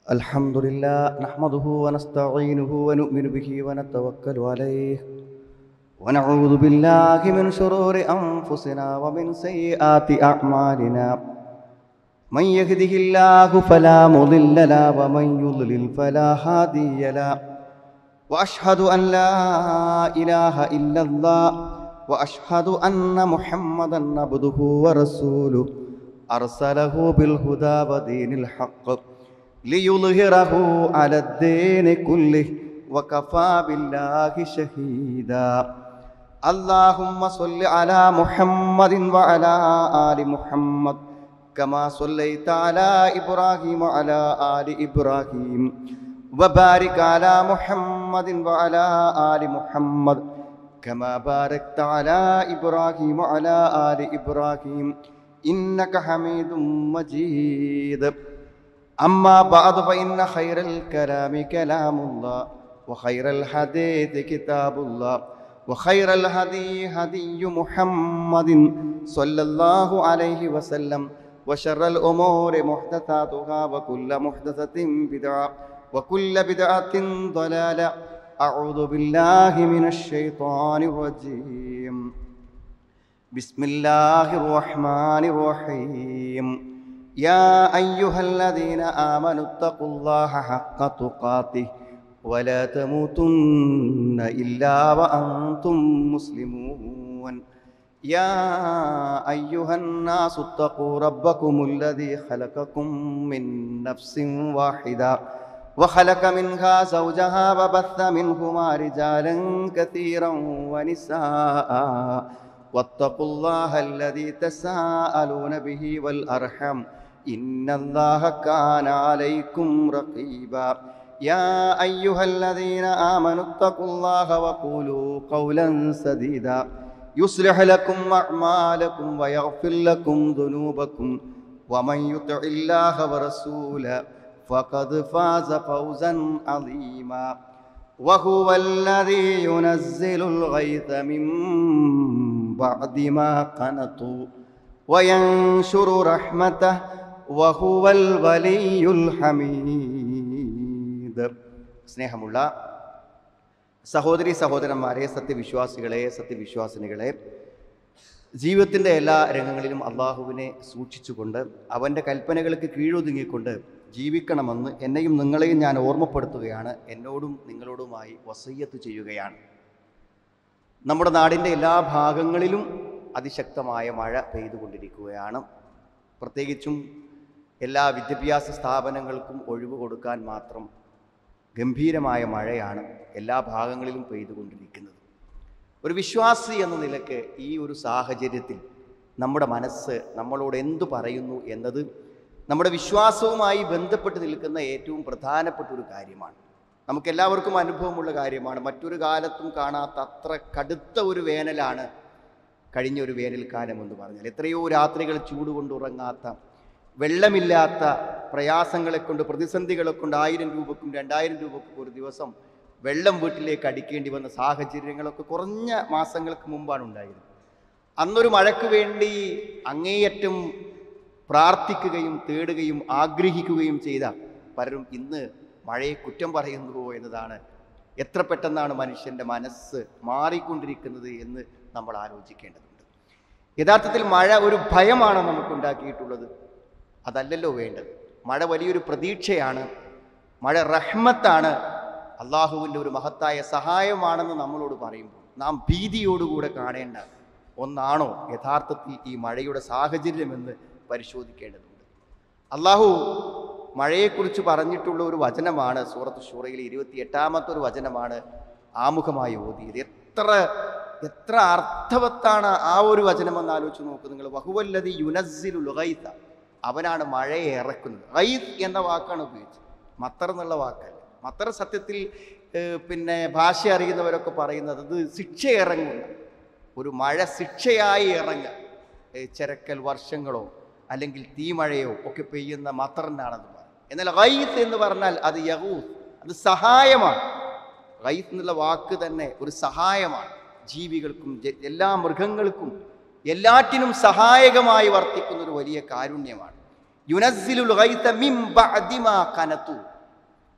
الحمد لله نحمده ونستعينه ونؤمن به ونتوكل عليه ونعوذ بالله من شرور أنفسنا ومن سيئات أعمالنا من يهده الله فلا مضل له ومن يضلل فلا هادي له وأشهد أن لا إله إلا الله وأشهد أن محمدا عبده ورسوله أرسله بالهدى ودين الحق ليظهره على الدين كله وكفى بالله شهيدا اللهم صل على محمد وعلى آل محمد كما صليت على إبراهيم وعلى آل إبراهيم وبارك على محمد وعلى آل محمد كما باركت على إبراهيم وعلى آل إبراهيم إنك حميد مجيد أما بعد فإن خير الكلام كلام الله وخير الحديث كتاب الله وخير الهدي هدي محمد صلى الله عليه وسلم وشر الأمور محدثاتها وكل محدثة بدعة وكل بدعة ضلالة أعوذ بالله من الشيطان الرجيم بسم الله الرحمن الرحيم يا أيها الذين آمنوا اتقوا الله حق تقاته ولا تموتن إلا وأنتم مسلمون يا أيها الناس اتقوا ربكم الذي خلقكم من نفس واحدة وخلق منها زوجها وبث منهما رجالا كثيرا ونساء واتقوا الله الذي تساءلون به والأرحم إن الله كان عليكم رقيبا يا أيها الذين آمنوا اتقوا الله وقولوا قولا سديدا يصلح لكم أعمالكم ويغفر لكم ذنوبكم ومن يطع الله ورسوله فقد فاز فوزا عظيما وهو الذي ينزل الغيث من بعد ما قنطوا وينشر رحمته وهو الولي الحميد. സ്നേഹമുള്ള സഹോദരി സഹോദരന്മാരെ, സത്യവിശ്വാസികളെ, സത്യവിശ്വാസിനികളെ, ജീവിതത്തിൻ്റെ എല്ലാ രംഗങ്ങളിലും അള്ളാഹുവിനെ സൂക്ഷിച്ചുകൊണ്ട് അവൻ്റെ കൽപ്പനകൾക്ക് കീഴൊതുങ്ങിക്കൊണ്ട് ജീവിക്കണമെന്ന് എന്നെയും നിങ്ങളെയും ഞാൻ ഓർമ്മപ്പെടുത്തുകയാണ്. എന്നോടും നിങ്ങളോടുമായി വസയ്യത്ത് ചെയ്യുകയാണ്. നമ്മുടെ നാടിൻ്റെ എല്ലാ ഭാഗങ്ങളിലും അതിശക്തമായ മഴ പെയ്തുകൊണ്ടിരിക്കുകയാണ്. പ്രത്യേകിച്ചും എല്ലാ വിദ്യാഭ്യാസ സ്ഥാപനങ്ങൾക്കും ഒഴിവ് കൊടുക്കാൻ മാത്രം ഗംഭീരമായ മഴയാണ് എല്ലാ ഭാഗങ്ങളിലും പെയ്തുകൊണ്ടിരിക്കുന്നത്. ഒരു വിശ്വാസി എന്ന നിലയ്ക്ക് ഈ ഒരു സാഹചര്യത്തിൽ നമ്മുടെ മനസ്സ് നമ്മളോട് എന്തു പറയുന്നു എന്നത് നമ്മുടെ വിശ്വാസവുമായി ബന്ധപ്പെട്ട് നിൽക്കുന്ന ഏറ്റവും പ്രധാനപ്പെട്ട ഒരു കാര്യമാണ്. നമുക്കെല്ലാവർക്കും അനുഭവമുള്ള കാര്യമാണ്. മറ്റൊരു കാലത്തും കാണാത്ത അത്ര കടുത്ത ഒരു വേനലാണ് കഴിഞ്ഞ ഒരു വേനൽക്കാലം എന്ന് പറഞ്ഞാൽ. എത്രയോ രാത്രികൾ ചൂട് കൊണ്ട് ഉറങ്ങാത്ത, വെള്ളമില്ലാത്ത, പ്രയാസങ്ങളെ കൊണ്ട്, പ്രതിസന്ധികളെ കൊണ്ട് 1000 രൂപക്കും 2000 രൂപക്കും ഒരു ദിവസം വെള്ളം വീട്ടിലേക്ക് അടിക്കേണ്ടി വന്ന സാഹചര്യങ്ങളൊക്കെ കുറഞ്ഞ മാസങ്ങൾക്ക് മുമ്പാണ് ഉണ്ടായിരുന്നത്. അന്നൊരു മഴയ്ക്ക് വേണ്ടി അങ്ങേയറ്റം പ്രാർത്ഥിക്കുകയും തേടുകയും ആഗ്രഹിക്കുകയും ചെയ്ത പലരും ഇന്ന് മഴയെ കുറ്റം പറയുന്നുവോ എന്നതാണ്. എത്ര പെട്ടെന്നാണ് മനുഷ്യൻ്റെ മനസ്സ് മാറിക്കൊണ്ടിരിക്കുന്നത് എന്ന് നമ്മൾ ആലോചിക്കേണ്ടതുണ്ട്. യഥാർത്ഥത്തിൽ മഴ ഒരു ഭയമാണ് നമുക്കുണ്ടാക്കിയിട്ടുള്ളത്. അതല്ലല്ലോ വേണ്ടത്. മഴ വലിയൊരു പ്രതീക്ഷയാണ്. മഴ റഹ്മത്താണ്, അള്ളാഹുവിൻ്റെ ഒരു മഹത്തായ സഹായമാണെന്ന് നമ്മളോട് പറയുമ്പോൾ നാം ഭീതിയോടുകൂടെ കാണേണ്ട ഒന്നാണോ യഥാർത്ഥത്തിൽ ഈ മഴയുടെ സാഹചര്യമെന്ന് പരിശോധിക്കേണ്ടതുണ്ട്. അള്ളാഹു മഴയെക്കുറിച്ച് പറഞ്ഞിട്ടുള്ള ഒരു വചനമാണ് സൂറത്ത് ശൂറയിലെ 28-ാമത്തെ ഒരു വചനമാണ് ആമുഖമായി ഓതിയത്. എത്ര അർത്ഥവത്താണ് ആ ഒരു വചനമെന്ന് ആലോചിച്ച് നോക്ക് നിങ്ങൾ. വഹുവല്ലദി യുനസ്സിലുൽ ഗൈഥ, അവനാണ് മഴയെ ഇറക്കുന്നത്. ഗൈത്ത് എന്ന വാക്കാണ് ഉപയോഗിച്ചത്, മത്തർ എന്നുള്ള വാക്കല്ല. മത്തർ സത്യത്തിൽ ഭാഷ അറിയുന്നവരൊക്കെ പറയുന്നത് ഇത് ശിക്ഷ ഇറങ്ങുന്ന ഒരു മഴ, ശിക്ഷയായി ഇറങ്ങുക. ചെരക്കൽ വർഷങ്ങളോ അല്ലെങ്കിൽ തീമഴയോ ഒക്കെ പെയ്യുന്ന മത്തറിനാണെന്ന് പറയും. എന്നാൽ ഗൈത്ത് എന്ന് പറഞ്ഞാൽ അത് യഗൂത്ത്, അത് സഹായമാണ്. ഗൈത്ത് എന്നുള്ള വാക്ക് തന്നെ ഒരു സഹായമാണ്. ജീവികൾക്കും എല്ലാ മൃഗങ്ങൾക്കും എല്ലാറ്റിനും സഹായകമായി വർത്തിക്കുന്ന ഒരു വലിയ കാരുണ്യമാണ്. യുനസ്സിലുൽ ഗൈത മിൻ ബഅദി മാ ഖനതു,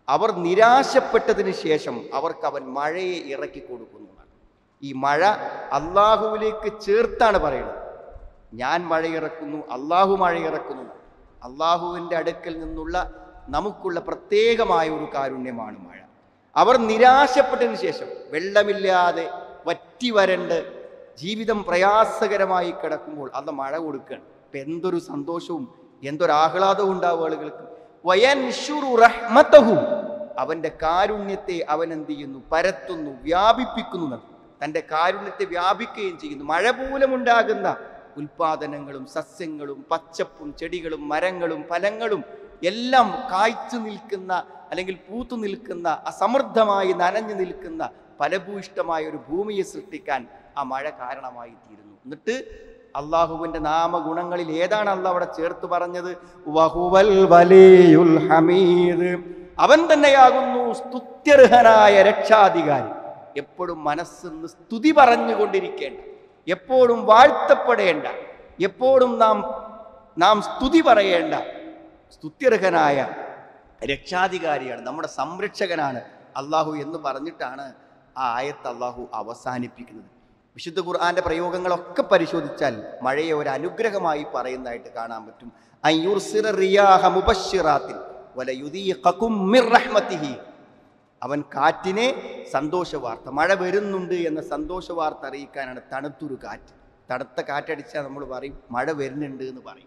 അവർ നിരാശപ്പെട്ടതിന് ശേഷം അവർക്ക് അവൻ മഴയെ ഇറക്കി കൊടുക്കുന്നു. ഈ മഴ അള്ളാഹുവിലേക്ക് ചേർത്താണ് പറയുന്നത്. ഞാൻ മഴയിറക്കുന്നു, അള്ളാഹു മഴയിറക്കുന്നു. അള്ളാഹുവിൻ്റെ അടുക്കൽ നിന്നുള്ള നമുക്കുള്ള പ്രത്യേകമായ ഒരു കാരുണ്യമാണ് മഴ. അവർ നിരാശപ്പെട്ടതിന് ശേഷം വെള്ളമില്ലാതെ വറ്റി വരണ്ട് ജീവിതം പ്രയാസകരമായി കിടക്കുമ്പോൾ അത് മഴ കൊടുക്കുകയാണ്. ഇപ്പം എന്തൊരു സന്തോഷവും എന്തൊരു ആഹ്ലാദവും ഉണ്ടാവും ആളുകൾക്ക്. വയൻഷുറു റഹ്മതഹു, അവൻ്റെ കാരുണ്യത്തെ അവൻ എന്ത് ചെയ്യുന്നു? പരത്തുന്നു, വ്യാപിപ്പിക്കുന്നു. തൻ്റെ കാരുണ്യത്തെ വ്യാപിക്കുകയും ചെയ്യുന്നു. മഴ മൂലമുണ്ടാകുന്ന ഉൽപാദനങ്ങളും സസ്യങ്ങളും പച്ചപ്പും ചെടികളും മരങ്ങളും ഫലങ്ങളും എല്ലാം കായ്ച്ചു നിൽക്കുന്ന അല്ലെങ്കിൽ പൂത്തു നിൽക്കുന്ന അസമൃദ്ധമായി നനഞ്ഞു നിൽക്കുന്ന ഫലഭൂയിഷ്ടമായ ഒരു ഭൂമിയെ സൃഷ്ടിക്കാൻ ആ മഴ കാരണമായി തീരുന്നു. എന്നിട്ട് അള്ളാഹുവിൻ്റെ നാമഗുണങ്ങളിൽ ഏതാണ് അള്ളാഹ് അവിടെ ചേർത്ത് പറഞ്ഞത്? വഹുവൽ വലിയുൽ ഹമീദ്, അവൻ തന്നെയാകുന്നു സ്തുത്യർഹനായ രക്ഷാധികാരി. എപ്പോഴും മനസ്സിന്ന് സ്തുതി പറഞ്ഞുകൊണ്ടിരിക്കേണ്ട, എപ്പോഴും വാഴ്ത്തപ്പെടേണ്ട, എപ്പോഴും നാം സ്തുതി പറയേണ്ട സ്തുത്യർഹനായ രക്ഷാധികാരിയാണ്, നമ്മുടെ സംരക്ഷകനാണ് അള്ളാഹു എന്ന് പറഞ്ഞിട്ടാണ് ആ ആയത്ത് അള്ളാഹു അവസാനിപ്പിക്കുന്നത്. വിശുദ്ധ ഖുർആന്റെ പ്രയോഗങ്ങളൊക്കെ പരിശോധിച്ചാൽ മഴയെ ഒരു അനുഗ്രഹമായി പറയുന്നതായിട്ട് കാണാൻ പറ്റും. അയ്യുർസിറ റിയാഹ മുബശ്ശിറാത്തിൻ വലയുദീഖകും മിർ റഹ്മതിഹി, അവൻ കാറ്റിനെ സന്തോഷ വാർത്ത, മഴ വരുന്നുണ്ട് എന്ന സന്തോഷ വാർത്ത അറിയിക്കാനാണ് തണുത്തൊരു കാറ്റ്. തണുത്ത കാറ്റടിച്ചാൽ നമ്മൾ പറയും മഴ വരുന്നുണ്ട് എന്ന് പറയും.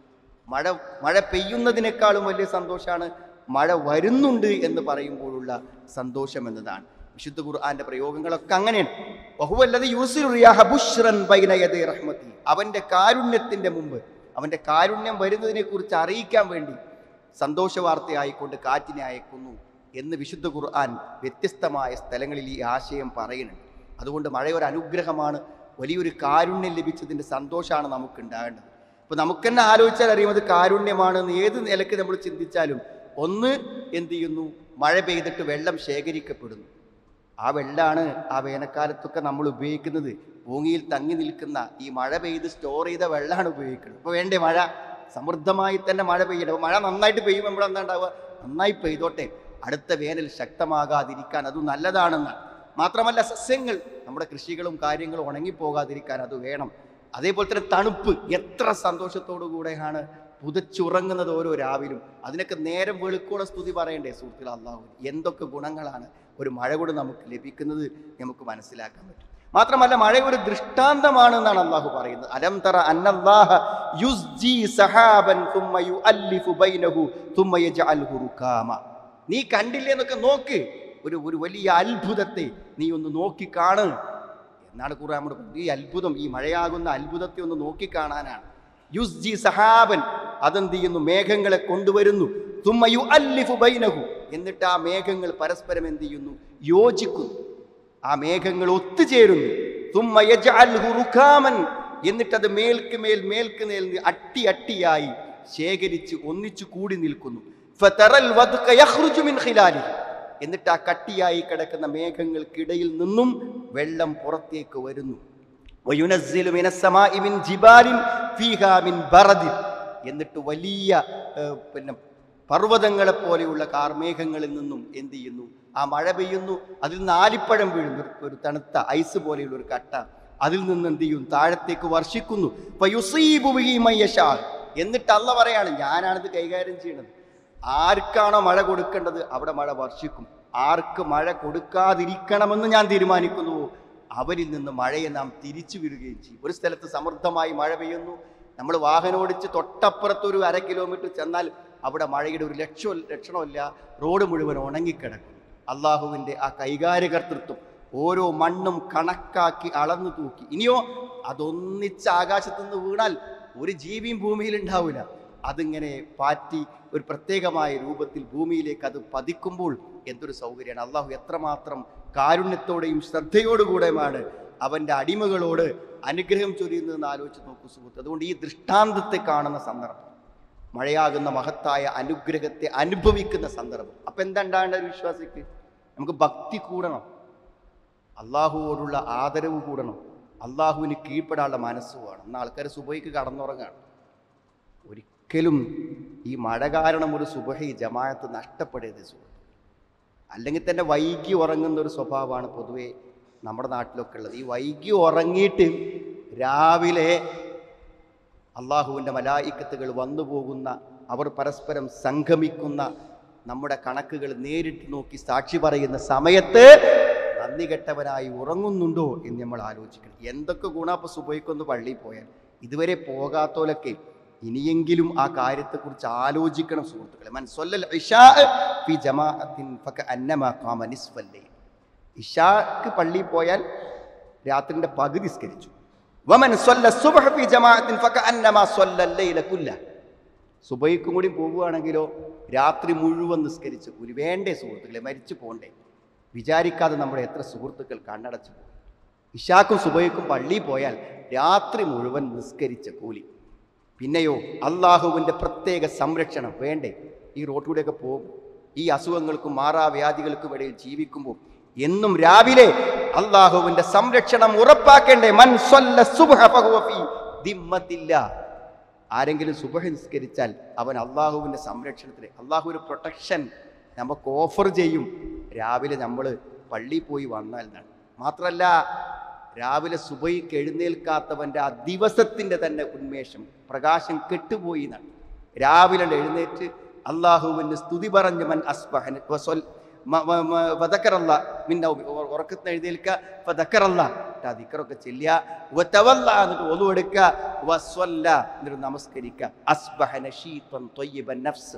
മഴ പെയ്യുന്നതിനേക്കാളും വലിയ സന്തോഷമാണ് മഴ വരുന്നുണ്ട് എന്ന് പറയുമ്പോഴുള്ള സന്തോഷം എന്നതാണ്. വിശുദ്ധ ഖുർആന്റെ പ്രയോഗങ്ങളൊക്കെ അങ്ങനെയാണ്. വഹുവല്ലദീ യുർസിലു റിയാഹ ബുശ്റൻ ബൈന യദൈ റഹ്മതി, അവൻ്റെ കാരുണ്യത്തിൻ്റെ മുമ്പ് അവൻ്റെ കാരുണ്യം വരുന്നതിനെ കുറിച്ച് അറിയിക്കാൻ വേണ്ടി സന്തോഷ വാർത്തയായിക്കൊണ്ട് കാറ്റിനെ അയക്കുന്നു എന്ന് വിശുദ്ധ ഖുർആൻ വ്യത്യസ്തമായ സ്ഥലങ്ങളിൽ ഈ ആശയം പറയുന്നുണ്ട്. അതുകൊണ്ട് മഴ ഒരു അനുഗ്രഹമാണ്, വലിയൊരു കാരുണ്യം ലഭിച്ചതിൻ്റെ സന്തോഷമാണ് നമുക്ക് ഉണ്ടാകേണ്ടത്. ഇപ്പോൾ നമുക്ക് തന്നെ ആലോചിച്ചാൽ അറിയും അത് കാരുണ്യമാണെന്ന്. ഏത് നിലയ്ക്ക് നമ്മൾ ചിന്തിച്ചാലും ഒന്ന് എന്ത് ചെയ്യുന്നു? മഴ പെയ്തിട്ട് വെള്ളം ശേഖരിക്കപ്പെടുന്നു. ആ വെള്ളമാണ് ആ വേനൽക്കാലത്തൊക്കെ നമ്മൾ ഉപയോഗിക്കുന്നത്. ഭൂമിയിൽ തങ്ങി നിൽക്കുന്ന ഈ മഴ പെയ്ത് സ്റ്റോർ ചെയ്ത വെള്ളമാണ് ഉപയോഗിക്കുന്നത്. ഇപ്പോൾ വേണ്ടേ മഴ സമൃദ്ധമായി തന്നെ മഴ പെയ്യണം. അപ്പോൾ മഴ നന്നായിട്ട് പെയ്യുമ്പോൾ നമ്മൾ എന്താ ഉണ്ടാവുക? നന്നായി പെയ്തോട്ടെ, അടുത്ത വേനൽ ശക്തമാകാതിരിക്കാൻ അത് നല്ലതാണെന്നാണ്. മാത്രമല്ല സസ്യങ്ങൾ, നമ്മുടെ കൃഷികളും കാര്യങ്ങളും ഉണങ്ങിപ്പോകാതിരിക്കാൻ അത് വേണം. അതേപോലെ തന്നെ തണുപ്പ്, എത്ര സന്തോഷത്തോടു കൂടെയാണ് പുതച്ചുറങ്ങുന്നത് ഓരോ രാവിലും. അതിനൊക്കെ നേരം വെളുക്കോടെ സ്തുതി പറയണ്ടേ സുഹൃത്തുക്കൾ അള്ളാഹു. എന്തൊക്കെ ഗുണങ്ങളാണ് ഒരു മഴ കൊണ്ട് നമുക്ക് ലഭിക്കുന്നത് നമുക്ക് മനസ്സിലാക്കാൻ പറ്റും. മാത്രമല്ല മഴ ഒരു ദൃഷ്ടാന്തമാണ് എന്നാണ് അള്ളാഹു പറയുന്നത്. അലം തറ അന്നല്ലാഹ യുസ്ജി സഹാബൻ തുമ്മ യുഅല്ലിഫു ബൈനഹു തുമ്മ യജഅൽഹു റുകാമ, നീ കണ്ടില്ലേ എന്നൊക്കെ നോക്ക്, ഒരു വലിയ അത്ഭുതത്തെ നീ ഒന്ന് നോക്കിക്കാണ് എന്നാണ് ഖുർആൻ പറഞ്ഞത്. ഈ അത്ഭുതം, ഈ മഴയാകുന്ന അത്ഭുതത്തെ ഒന്ന് നോക്കിക്കാണാനാണ്. യുസ്ജി സഹാബൻ, അതെന്ത് ചെയ്യുന്നു? മേഘങ്ങളെ കൊണ്ടുവരുന്നു. തുമ്മ യുഅല്ലിഫു ബൈനഹു, എന്നിട്ട് ആ മേഘങ്ങൾ പരസ്പരം എന്ത് ചെയ്യുന്നു? യോജിക്കുന്നു. ആ മേഘങ്ങൾ ഒത്തുചേരുന്നു. തുമ്മ യജഅൽഹു റുകാമൻ, എന്നിട്ടത് മേൽക്ക് മേൽ അട്ടി അട്ടിയായി ശേഖരിച്ച് ഒന്നിച്ചു കൂടി നിൽക്കുന്നു. ഫതറൽ വദ്ക യഖ്റുജു മിൻ ഖിലാലിഹി, എന്നിട്ട് ആ കട്ടിയായി കിടക്കുന്ന മേഘങ്ങൾക്കിടയിൽ നിന്നും വെള്ളം പുറത്തേക്ക് വരുന്നു. വയുനസ്സിലു മിനസ് സമാഇ മിൻ ജിബാലിൻ ഫീഹാ മിൻ ബറദിൻ, എന്നിട്ട് വലിയ പർവ്വതങ്ങളെ പോലെയുള്ള കാർമേഘങ്ങളിൽ നിന്നും എന്ത് ചെയ്യുന്നു? ആ മഴ പെയ്യുന്നു. അതിൽ നിന്ന് ആലിപ്പഴം വീഴുന്നു, ഒരു തണുത്ത ഐസ് പോലെയുള്ള ഒരു കട്ട അതിൽ നിന്ന് എന്ത് ചെയ്യും? താഴത്തേക്ക് വർഷിക്കുന്നു. ഫയുസീബു ബിഹി മയ്യശാ, എന്നിട്ട് അല്ലാഹ് പറയാണ് ഞാനാണിത് കൈകാര്യം ചെയ്യുന്നത്. ആർക്കാണോ മഴ കൊടുക്കേണ്ടത് അവിടെ മഴ വർഷിക്കും. ആർക്ക് മഴ കൊടുക്കാതിരിക്കണമെന്ന് ഞാൻ തീരുമാനിക്കുന്നുവോ അവരിൽ നിന്ന് മഴയെ നാം തിരിച്ചു വിടുകയും ചെയ്യും. ഒരു സ്ഥലത്ത് സമൃദ്ധമായി മഴ പെയ്യുന്നു, നമ്മൾ വാഹനം ഓടിച്ച് തൊട്ടപ്പുറത്തൊരു 1/2 കിലോമീറ്റർ ചെന്നാൽ അവിടെ മഴയുടെ ഒരു ലക്ഷണമില്ല, റോഡ് മുഴുവൻ ഉണങ്ങിക്കിടക്കും. അള്ളാഹുവിൻ്റെ ആ കൈകാര്യകർത്തൃത്വം, ഓരോ മണ്ണും കണക്കാക്കി അളന്നു തൂക്കി. ഇനിയോ അതൊന്നിച്ച് ആകാശത്തു നിന്ന് വീണാൽ ഒരു ജീവിയും ഭൂമിയിൽ ഉണ്ടാവില്ല. അതിങ്ങനെ പാറ്റി ഒരു പ്രത്യേകമായ രൂപത്തിൽ ഭൂമിയിലേക്ക് അത് പതിക്കുമ്പോൾ എന്തൊരു സൗകര്യമാണ്. അള്ളാഹു എത്രമാത്രം കാരുണ്യത്തോടെയും ശ്രദ്ധയോടുകൂടെയുമാണ് അവൻ്റെ അടിമകളോട് അനുഗ്രഹം ചൊരിയുന്നതെന്ന് ആലോചിച്ച് നോക്കൂ സുഹൃത്ത്. അതുകൊണ്ട് ഈ ദൃഷ്ടാന്തത്തെ കാണുന്ന സന്ദർഭം, മഴയാകുന്ന മഹത്തായ അനുഗ്രഹത്തെ അനുഭവിക്കുന്ന സന്ദർഭം, അപ്പം എന്താ ഉണ്ടാകേണ്ട ഒരു വിശ്വാസിക്ക്? നമുക്ക് ഭക്തി കൂടണം, അള്ളാഹുവോടുള്ള ആദരവ് കൂടണം, അള്ളാഹുവിന് കീഴ്പ്പെടാനുള്ള മനസ്സ് വേണം. എന്നാൽ ആൾക്കാർ സുബഹിക്ക് കടന്നുറങ്ങാണ്. ഒരിക്കലും ഈ മഴ കാരണം ഒരു സുബഹി ജമാഅത്ത് നഷ്ടപ്പെടരുത് സുഹൃത്ത്. അല്ലെങ്കിൽ തന്നെ വൈകി ഉറങ്ങുന്ന ഒരു സ്വഭാവമാണ് പൊതുവേ നമ്മുടെ നാട്ടിലൊക്കെ ഉള്ളത്. ഈ വൈകി ഉറങ്ങിയിട്ട് രാവിലെ അള്ളാഹുവിൻ്റെ മലായിക്കത്തുകൾ വന്നു പോകുന്ന, അവർ പരസ്പരം സംഗമിക്കുന്ന, നമ്മുടെ കണക്കുകൾ നേരിട്ട് നോക്കി സാക്ഷി പറയുന്ന സമയത്ത് നന്ദി കെട്ടവനായി ഉറങ്ങുന്നുണ്ടോ എന്ന് നമ്മൾ ആലോചിക്കണം. എന്തൊക്കെ ഗുണപ്പം സുബഹിക്കൊന്ന് പള്ളിയിൽ പോയാൽ. ഇതുവരെ പോകാത്തോലൊക്കെ ഇനിയെങ്കിലും ആ കാര്യത്തെക്കുറിച്ച് ആലോചിക്കണം സുഹൃത്തുക്കളെ. മൻ സ്വല്ലൽ ഇശാ ഫി ജമാഅത്തിൻ ഫകഅന്നമാ ഖാമ നിസ്ഫൽ ലൈൽ. ഇശാക്ക് പള്ളിയിൽ പോയാൽ രാത്രിൻ്റെ പകുതി നിസ്കരിച്ചു. വമൻ സ്വല്ല സുബ്ഹ ഫി ജമാഅത്തിൻ ഫകഅന്നമാ സ്വല്ലൽ ലൈല കുല്ല. സുബഹിക്കും കൂടി പോവുകയാണെങ്കിലോ രാത്രി മുഴുവൻ നിസ്കരിച്ച് കൂലി. വേണ്ടേ സുഹൃത്തുക്കളെ? മരിച്ചു പോകണ്ടേ? വിചാരിക്കാതെ നമ്മുടെ എത്ര സുഹൃത്തുക്കൾ കണ്ണടച്ചു പോകും. ഇശാക്കും സുബഹിക്കും പള്ളിയിൽ പോയാൽ രാത്രി മുഴുവൻ നിസ്കരിച്ച കൂലി. പിന്നെയോ അള്ളാഹുവിൻ്റെ പ്രത്യേക സംരക്ഷണം വേണ്ടേ? ഈ റോട്ടിലൂടെയൊക്കെ പോകും, ഈ അസുഖങ്ങൾക്കും മാറാവ്യാധികൾക്കും ഇടയിൽ ജീവിക്കുമ്പോൾ എന്നും രാവിലെ അള്ളാഹുവിൻ്റെ സംരക്ഷണം ഉറപ്പാക്കേണ്ടേ? മൻ സ്വല്ല സുബ്ഹ ഫഹുവ ഫീ ദിമ്മത്തില്ലാ. ആരെങ്കിലും സുബ്ഹ് നിസ്കരിച്ചാൽ അവൻ അള്ളാഹുവിൻ്റെ സംരക്ഷണത്തിൽ, അള്ളാഹു ഒരു പ്രൊട്ടക്ഷൻ നമുക്ക് ഓഫർ ചെയ്യും രാവിലെ നമ്മൾ പള്ളിയിൽ പോയി വന്നാൽ എന്നാണ്. മാത്രമല്ല, രാവിലെ സുബഹിക്ക് എഴുന്നേൽക്കാത്തവൻ്റെ ആ ദിവസത്തിൻ്റെ തന്നെ ഉന്മേഷം, പ്രകാശം കെട്ടുപോയി എന്നാണ്. രാവിലെ എഴുന്നേറ്റ് അള്ളാഹുവിൻ്റെ സ്തുതി പറഞ്ഞ് മൻ അസ്ബഹൻ വദക്കറല്ല മിന്ന ഉറക്കത്തിന് എഴുന്നേൽക്കുക, ഫദക്കറല്ല ദിക്റൊക്കെ ചെല്ലുക, വതവല്ല എന്നിട്ട് ഒളു എടുക്കുക, വസ്വല്ല എന്നിട്ട് നമസ്കരിക്കുക. അസ്ബഹ നശീതൻ ത്വയ്യിബൻ നഫ്സ്.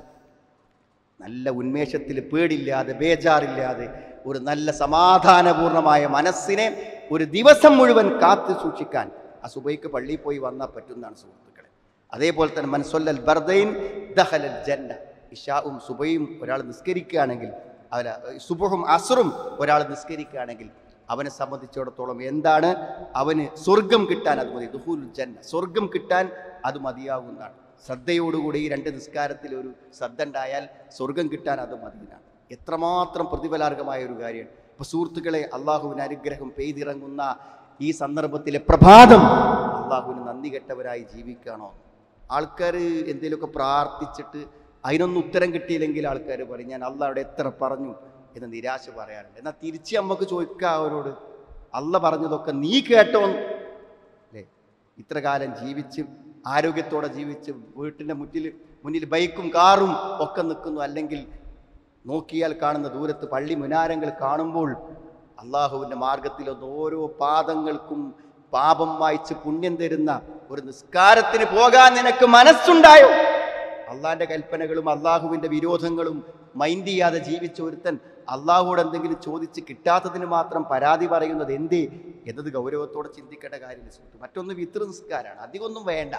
നല്ല ഉന്മേഷത്തിൽ, പേടില്ലാതെ, ബേജാറില്ലാതെ, ഒരു നല്ല സമാധാനപൂർണമായ മനസ്സിനെ ഒരു ദിവസം മുഴുവൻ കാത്തു സൂക്ഷിക്കാൻ ആ സുബഹിക്ക് പള്ളിയിൽ പോയി വന്നാൽ പറ്റുന്നതാണ് സുഹൃത്തുക്കളെ. അതേപോലെ തന്നെ മൻ സ്വല്ലൽ ബർദൈൻ ദഖലൽ ജന്ന. ഇശാഉം സുബഹിയും ഒരാൾ നിസ്കരിക്കുകയാണെങ്കിൽ, അവന് സുബഹും അസ്റും ഒരാൾ നിസ്കരിക്കുകയാണെങ്കിൽ അവനെ സംബന്ധിച്ചിടത്തോളം എന്താണ്? അവന് സ്വർഗം കിട്ടാൻ അത് മതി. ദുഖൂലുൽ ജന്ന, സ്വർഗം കിട്ടാൻ അത് മതിയാകുന്നതാണ്. ശ്രദ്ധയോടുകൂടി ഈ രണ്ട് നിസ്കാരത്തിൽ ഒരു ശ്രദ്ധ ഉണ്ടായാൽ സ്വർഗം കിട്ടാൻ അത് മതിയാണ്. എത്രമാത്രം പ്രതിഫലാർഹമായ ഒരു കാര്യമാണ്. ഇപ്പോൾ സുഹൃത്തുക്കളെ, അള്ളാഹുവിന് അനുഗ്രഹം പെയ്തിറങ്ങുന്ന ഈ സന്ദർഭത്തിലെ പ്രഭാതം അള്ളാഹുവിന് നന്ദി കെട്ടവരായി ജീവിക്കുകയാണോ? ആൾക്കാർ എന്തെങ്കിലുമൊക്കെ പ്രാർത്ഥിച്ചിട്ട് അതിനൊന്നും ഉത്തരം കിട്ടിയില്ലെങ്കിൽ ആൾക്കാർ പറയും ഞാൻ അള്ളാഹുടെ എത്ര പറഞ്ഞു എന്ന് നിരാശ പറയാറുണ്ട്. എന്നാൽ തിരിച്ച് നമുക്ക് ചോദിക്കുക അവരോട്, അള്ള പറഞ്ഞതൊക്കെ നീ കേട്ടോ അല്ലേ? ഇത്ര കാലം ജീവിച്ച് ആരോഗ്യത്തോടെ ജീവിച്ച് വീട്ടിൻ്റെ മുന്നിൽ ബൈക്കും കാറും ഒക്കെ നിൽക്കുന്നു, അല്ലെങ്കിൽ നോക്കിയാൽ കാണുന്ന ദൂരത്ത് പള്ളി മുനാരങ്ങൾ കാണുമ്പോൾ അള്ളാഹുവിൻ്റെ മാർഗത്തിലൊന്ന് ഓരോ പാദങ്ങൾക്കും പാപം വായിച്ച് പുണ്യം തരുന്ന ഒരു നിസ്കാരത്തിന് പോകാൻ നിനക്ക് മനസ്സുണ്ടായോ? അള്ളാഹിൻ്റെ കൽപ്പനകളും അള്ളാഹുവിൻ്റെ വിരോധങ്ങളും മൈൻഡ് ചെയ്യാതെ ജീവിച്ച ഒരുത്തൻ അള്ളാഹുവോട് എന്തെങ്കിലും ചോദിച്ച് കിട്ടാത്തതിന് മാത്രം പരാതി പറയുന്നത് എന്തേ എന്നത് ഗൗരവത്തോടെ ചിന്തിക്കേണ്ട കാര്യമില്ല സുഹൃത്ത്. മറ്റൊന്ന് വിത്ർ നിസ്കാരമാണ്, അധികമൊന്നും വേണ്ട.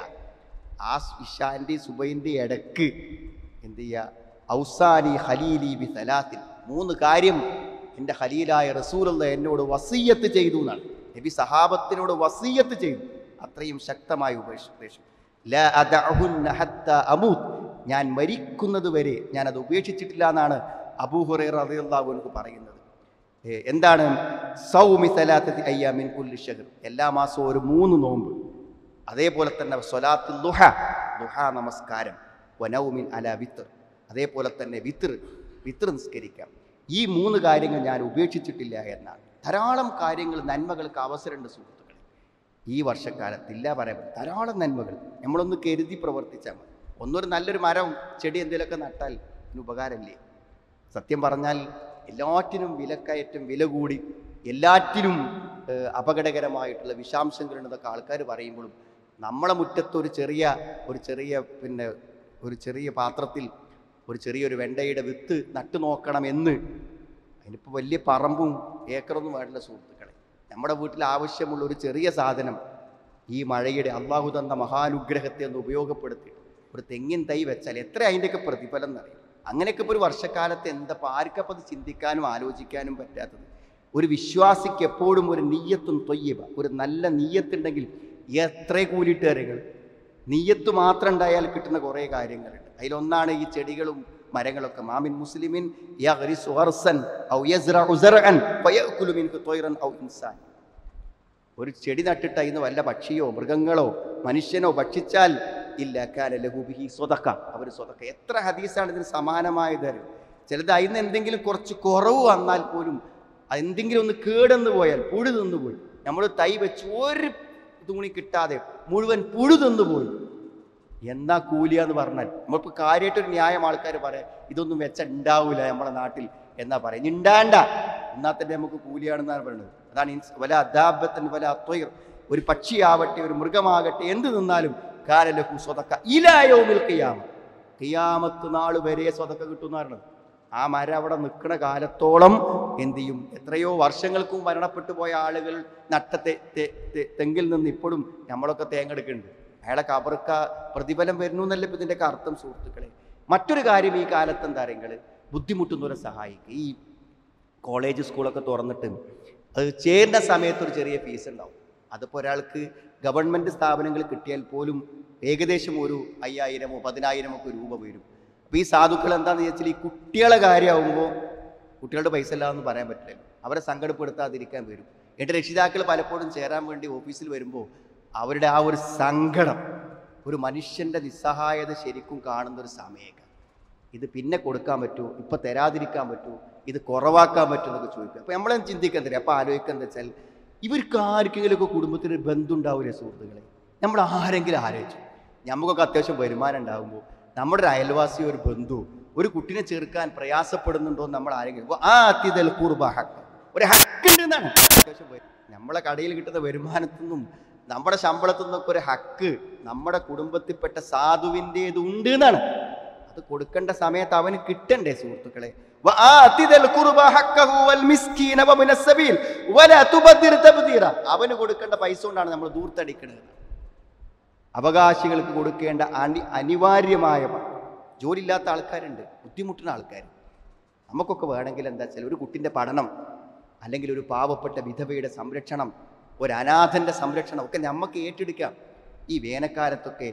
ആ ഇശാൻ്റെ സുബൈൻ്റെ ഇടക്ക് എന്ത് ചെയ്യുക? ഔസാനി ഖലീലി ബി സലാത്തിൻ. 3 കാര്യം എൻ്റെ ഖലീലായ റസൂലുള്ള എന്നോട് വസിയ്യത്ത് ചെയ്തു എന്നാണ്. നബി സഹാബത്തിനോട് വസിയ്യത്ത് ചെയ്തു. അത്രയും ശക്തമായ ഉപദേശം. ലാ അദഅഹുന്ന ഹത്താ അമൂത്. ഞാൻ മരിക്കുന്നത് വരെ ഞാനത് ഉപേക്ഷിച്ചിട്ടില്ല എന്നാണ് അബൂ ഹുറൈറ റളിയല്ലാഹു അൻഹു പറയുന്നത്. എന്താണ്? സൗമി സലാത്തത്തി അയ്യാമിൻ കുല്ലി ശഹർ. എല്ലാ മാസവും ഒരു 3 നോമ്പ്. അതേപോലെ തന്നെ സ്വലാത്തുൽ ദുഹ, നമസ്കാരം. വനൗമിൻ അലാ വിത്ർ. അതേപോലെ തന്നെ വിത്ർ നിസ്കരിക്കാം. ഈ 3 കാര്യങ്ങൾ ഞാൻ ഉപേക്ഷിച്ചിട്ടില്ല എന്നാണ്. ധാരാളം കാര്യങ്ങൾ, നന്മകൾക്ക് അവസരമുണ്ട് സുഹൃത്തുക്കളെ. ഈ വർഷക്കാലത്തില്ല പറയാൻ ധാരാളം നന്മകൾ നമ്മളൊന്ന് കരുതി പ്രവർത്തിച്ചാൽ മതി. ഒന്നൊരു നല്ലൊരു മരം, ചെടി എന്തെങ്കിലുമൊക്കെ നട്ടാൽ ഇതിന് ഉപകാരമില്ലേ? സത്യം പറഞ്ഞാൽ എല്ലാറ്റിനും വിലക്കയറ്റം, വില കൂടി, എല്ലാറ്റിനും അപകടകരമായിട്ടുള്ള വിഷാംശങ്ങളുണ്ടെന്നൊക്കെ ആൾക്കാർ പറയുമ്പോഴും നമ്മളെ മുറ്റത്ത് ഒരു ചെറിയ പാത്രത്തിൽ ഒരു ചെറിയൊരു വെണ്ടയുടെ വിത്ത് നട്ടു നോക്കണമെന്ന്, അതിനിപ്പോൾ വലിയ പറമ്പും ഏക്കറൊന്നും വേണ്ടില്ല സുഹൃത്തുക്കളെ. നമ്മുടെ വീട്ടിൽ ആവശ്യമുള്ള ഒരു ചെറിയ സാധനം ഈ മഴയുടെ അള്ളാഹു തന്ന മഹാനുഗ്രഹത്തെ ഒന്ന് ഉപയോഗപ്പെടുത്തി ഒരു തെങ്ങിൻ തൈ വെച്ചാൽ എത്ര അതിൻ്റെയൊക്കെ പ്രതിഫലം എന്നറിയും. അങ്ങനെയൊക്കെ ഇപ്പോൾ ഒരു വർഷക്കാലത്ത് എന്താ ആർക്കപ്പോൾ അത് ചിന്തിക്കാനും ആലോചിക്കാനും പറ്റാത്തത്? ഒരു വിശ്വാസിക്ക് എപ്പോഴും ഒരു നീയത്തും തൊയ്യബ, ഒരു നല്ല നീയത്തുണ്ടെങ്കിൽ എത്ര കൂലിയിട്ട് കാര്യങ്ങൾ. നീയത്ത് മാത്രം ഉണ്ടായാൽ കിട്ടുന്ന കുറേ കാര്യങ്ങളുണ്ട്. അതിലൊന്നാണ് ഈ ചെടികളും മരങ്ങളൊക്കെ. മാമിൻ മുസ്ലിമിൻ യഗ്രിസു ഗർസൻ ഔ യസ്റഉ സർഅൻ ഫയഅകുലു മിൻഹു ത്വയ്റൻ ഔ ഇൻസാൻ. ഒരു ചെടി നട്ടിട്ട് അതിന് വല്ല പക്ഷിയോ മൃഗങ്ങളോ മനുഷ്യനോ ഭക്ഷിച്ചാൽ ഇല്ല കാന ലഹു ബിഹി സ്വദഖ, അവർ സ്വദഖ. എത്ര ഹദീസാണ് ഇതിന് സമാനമായത്? ചിലത് അതിന് എന്തെങ്കിലും കുറച്ച് കുറവ് വന്നാൽ പോലും എന്തെങ്കിലും ഒന്ന് കേടെന്ന് പോയാൽ പുഴു തിന്നു പോയി. നമ്മൾ തൈ വെച്ച് ഒരു തുണി കിട്ടാതെ മുഴുവൻ പുഴു തിന്നു പോയി. എന്നാ കൂലിയാന്ന് പറഞ്ഞാൽ നമ്മളിപ്പോൾ കാര്യമായിട്ടൊരു ന്യായം ആൾക്കാർ പറയാം, ഇതൊന്നും വെച്ച ഉണ്ടാവില്ല നമ്മളെ നാട്ടിൽ എന്നാ പറയും. ഉണ്ടാണ്ട എന്നാൽ തന്നെ നമുക്ക് കൂലിയാണെന്നാണ് പറയുന്നത്. അതാണ് വല അദാബത്തിന് വല അത്വയർ, ഒരു പക്ഷിയാവട്ടെ ഒരു മൃഗമാകട്ടെ എന്ത് നിന്നാലും കാലലഹു സ്വതക്ക ഇലായോമിൽ ഖിയാമത്ത് നാൾ വരെ സ്വതക്ക കിട്ടുന്ന പറയുന്നത്. ആ മരം അവിടെ നിൽക്കുന്ന കാലത്തോളം എന്ത് ചെയ്യും? എത്രയോ വർഷങ്ങൾക്കും മരണപ്പെട്ടു പോയ ആളുകൾ നട്ട തെങ്ങിൽ നിന്ന് ഇപ്പോഴും നമ്മളൊക്കെ തേങ്ങ എടുക്കുന്നുണ്ട്. അയാളെ കബർക്ക പ്രതിഫലം വരുന്നു എന്നല്ല ഇപ്പം ഇതിൻ്റെയൊക്കെ അർത്ഥം സുഹൃത്തുക്കളെ. മറ്റൊരു കാര്യം ഈ കാലത്ത് എന്താ നിങ്ങൾ ബുദ്ധിമുട്ടുന്നവരെ സഹായിക്കുക. ഈ കോളേജ് സ്കൂളൊക്കെ തുറന്നിട്ട് അത് ചേരുന്ന സമയത്ത് ഒരു ചെറിയ ഫീസ് ഉണ്ടാവും. അതിപ്പോൾ ഒരാൾക്ക് ഗവൺമെൻറ് സ്ഥാപനങ്ങൾ കിട്ടിയാൽ പോലും ഏകദേശം ഒരു 5000 10,000 ഒക്കെ രൂപ വരും. അപ്പോൾ ഈ സാധുക്കൾ എന്താണെന്ന് ചോദിച്ചാൽ ഈ കുട്ടികളെ കാര്യമാകുമ്പോൾ കുട്ടികളുടെ പൈസ ഇല്ലാന്ന് പറയാൻ പറ്റില്ല, അവരെ സങ്കടപ്പെടുത്താതിരിക്കാൻ വരും. എൻ്റെ രക്ഷിതാക്കൾ പലപ്പോഴും ചേരാൻ വേണ്ടി ഓഫീസിൽ വരുമ്പോൾ അവരുടെ ആ ഒരു സങ്കടം, ഒരു മനുഷ്യൻ്റെ നിസ്സഹായത ശരിക്കും കാണുന്നൊരു സമയമൊക്കെ. ഇത് പിന്നെ കൊടുക്കാൻ പറ്റുമോ, ഇപ്പം തരാതിരിക്കാൻ പറ്റുമോ, ഇത് കുറവാക്കാൻ പറ്റുമോ എന്നൊക്കെ ചോദിക്കുക. അപ്പോൾ നമ്മളെ ചിന്തിക്കാൻ തരാം. അപ്പോൾ ആലോചിക്കുക എന്താ വെച്ചാൽ ഇവർക്ക് ആർക്കെങ്കിലുമൊക്കെ കുടുംബത്തിന് ഒരു ബന്ധം ഉണ്ടാവില്ലേ സുഹൃത്തുക്കളെ? നമ്മൾ ആരെങ്കിലും ആലോചിച്ചു, നമുക്കൊക്കെ അത്യാവശ്യം വരുമാനം ഉണ്ടാകുമ്പോൾ നമ്മുടെ ഒരു അയൽവാസിയോ ഒരു ബന്ധു ഒരു കുട്ടിനെ ചേർക്കാൻ പ്രയാസപ്പെടുന്നുണ്ടോ എന്ന് നമ്മൾ ആരെങ്കിലും അതിദൽ ഖുർബ ഹക്ക്, ഒരു ഹക്കുണ്ട് എന്നാണ്. അത്യാവശ്യം നമ്മളെ കടയിൽ കിട്ടുന്ന വരുമാനത്തിൽ നിന്നും നമ്മുടെ ശമ്പളത്തിൽ നിന്നൊക്കെ ഒരു ഹക്ക് നമ്മുടെ കുടുംബത്തിൽപ്പെട്ട സാധുവിൻ്റേതുണ്ട് എന്നാണ്. അത് കൊടുക്കേണ്ട സമയത്ത് അവന് കിട്ടണ്ടേ സുഹൃത്തുക്കളെ? അവന് കൊടുക്കേണ്ട പൈസ കൊണ്ടാണ് നമ്മൾ ദൂർത്തടിക്കുന്നത്. അവകാശികൾക്ക് കൊടുക്കേണ്ട അനിവാര്യമായ ജോലിയില്ലാത്ത ആൾക്കാരുണ്ട്, ബുദ്ധിമുട്ടുന്ന ആൾക്കാർ. നമുക്കൊക്കെ വേണമെങ്കിൽ എന്താ വെച്ചാൽ ഒരു കുട്ടിൻ്റെ പഠനം, അല്ലെങ്കിൽ ഒരു പാവപ്പെട്ട വിധവയുടെ സംരക്ഷണം, ഒരു അനാഥൻ്റെ സംരക്ഷണം ഒക്കെ നമുക്ക് ഏറ്റെടുക്കാം. ഈ വേനൽക്കാലത്തൊക്കെ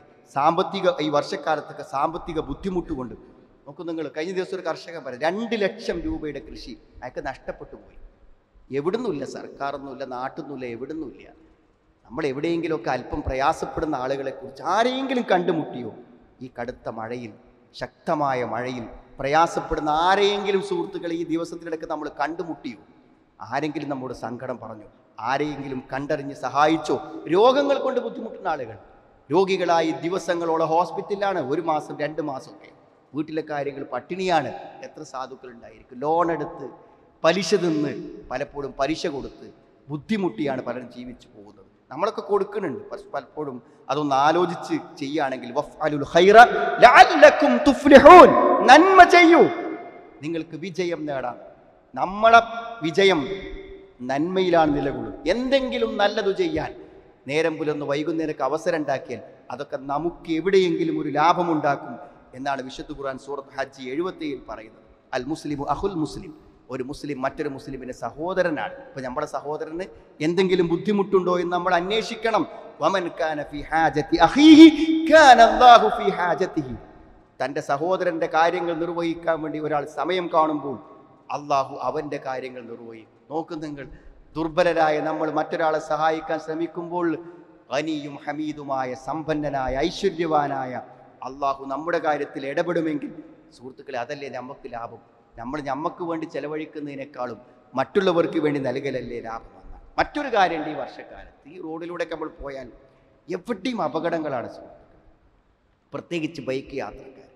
ഈ വർഷക്കാലത്തൊക്കെ സാമ്പത്തിക ബുദ്ധിമുട്ട് കൊണ്ട് നോക്കൂ നിങ്ങൾ. കഴിഞ്ഞ ദിവസം ഒരു കർഷകൻ പറയാം 2 ലക്ഷം രൂപയുടെ കൃഷി അയാൾക്ക് നഷ്ടപ്പെട്ടു പോയി. എവിടുന്നുമില്ല, സർക്കാരൊന്നുമില്ല, നാട്ടൊന്നുമില്ല, എവിടുന്നുമില്ല. നമ്മൾ എവിടെയെങ്കിലുമൊക്കെ അല്പം പ്രയാസപ്പെടുന്ന ആളുകളെക്കുറിച്ച് ആരെങ്കിലും കണ്ടുമുട്ടിയോ? ഈ കടുത്ത മഴയിൽ, ശക്തമായ മഴയിൽ പ്രയാസപ്പെടുന്ന ആരെയെങ്കിലും സുഹൃത്തുക്കളെ ഈ ദിവസത്തിനിടയ്ക്ക് നമ്മൾ കണ്ടുമുട്ടിയോ? ആരെങ്കിലും നമ്മോട് സങ്കടം പറഞ്ഞു? ആരെയെങ്കിലും കണ്ടറിഞ്ഞ് സഹായിച്ചോ? രോഗങ്ങൾ കൊണ്ട് ബുദ്ധിമുട്ടുന്ന ആളുകൾ, രോഗികളായി ദിവസങ്ങളോളം ഹോസ്പിറ്റലിലാണ്, 1 മാസം 2 മാസമൊക്കെ. വീട്ടിലെ കാര്യങ്ങൾ പട്ടിണിയാണ്. എത്ര സാധുക്കൾ ഉണ്ടായിരിക്കും? ലോൺ എടുത്ത് പലിശ തിന്ന്, പലപ്പോഴും പലിശ കൊടുത്ത് ബുദ്ധിമുട്ടിയാണ് പലരും ജീവിച്ചു പോകുന്നത്. നമ്മളൊക്കെ കൊടുക്കുന്നുണ്ട്, പക്ഷെ പലപ്പോഴും അതൊന്ന് ആലോചിച്ച് ചെയ്യുകയാണെങ്കിൽ വഫ്അലുൽ ഖൈറ ലഅല്ലക്കും തുഫ്ലിഹൂൻ, നന്മ ചെയ്യൂ, നിങ്ങൾക്ക് വിജയം നേടാം. നമ്മളെ വിജയം നന്മയിലാണ് നിലകൊള്ളും. എന്തെങ്കിലും നല്ലത് ചെയ്യാൻ നേരം പുലർന്ന് വൈകുന്നേരക്ക് അവസരം ഉണ്ടാക്കിയാൽ അതൊക്കെ നമുക്ക് എവിടെയെങ്കിലും ഒരു ലാഭമുണ്ടാക്കും എന്നാണ് വിശുദ്ധ ഖുർആൻ സൂറത്ത് ഹജ്ജ് 77 പറയുന്നത്. അൽ മുസ്ലിമു അഖുൽ മുസ്ലിം, ഒരു മുസ്ലിം മറ്റൊരു മുസ്ലിമിൻ്റെ സഹോദരനാണ്. അപ്പോൾ നമ്മുടെ സഹോദരന് എന്തെങ്കിലും ബുദ്ധിമുട്ടുണ്ടോ എന്ന് നമ്മൾ അന്വേഷിക്കണം. വമൻ കാന ഫീ ഹാജതി അഖീഹി കാന അല്ലാഹു ഫീ ഹാജതിഹി. തൻ്റെ സഹോദരൻ്റെ കാര്യങ്ങൾ നിർവഹിക്കാൻ വേണ്ടി ഒരാൾ സമയം കാണുമ്പോൾ അള്ളാഹു അവൻ്റെ കാര്യങ്ങൾ നിർവഹിക്കും. നോക്കൂ നിങ്ങൾ, ദുർബലരായ നമ്മൾ മറ്റൊരാളെ സഹായിക്കാൻ ശ്രമിക്കുമ്പോൾ ഖനിയും ഹമീദുമായ, സമ്പന്നനായ, ഐശ്വര്യവാനായ അള്ളാഹു നമ്മുടെ കാര്യത്തിൽ ഇടപെടുമെങ്കിൽ സുഹൃത്തുക്കളെ അതല്ലേ നമുക്ക് ലാഭം. നമുക്ക് വേണ്ടി ചെലവഴിക്കുന്നതിനേക്കാളും മറ്റുള്ളവർക്ക് വേണ്ടി നൽകലല്ലേ ലാഭമെന്നാണ്. മറ്റൊരു കാര്യമുണ്ട്, ഈ വർഷക്കാലത്ത് ഈ റോഡിലൂടെയൊക്കെ നമ്മൾ പോയാൽ എവിടെയും അപകടങ്ങളാണ് സുഹൃത്തുക്കൾ, പ്രത്യേകിച്ച് ബൈക്ക് യാത്രക്കാർ.